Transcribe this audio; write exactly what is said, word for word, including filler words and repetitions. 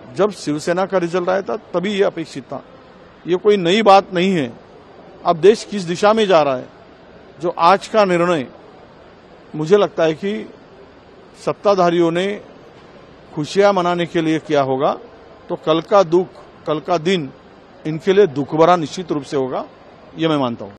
जब शिवसेना का रिजल्ट आया था तभी ये अपेक्षित था। ये कोई नई बात नहीं है। अब देश किस दिशा में जा रहा है, जो आज का निर्णय मुझे लगता है कि सत्ताधारियों ने खुशियां मनाने के लिए किया होगा, तो कल का दुख, कल का दिन इनके लिए दुख भरा निश्चित रूप से होगा, ये मैं मानता हूं।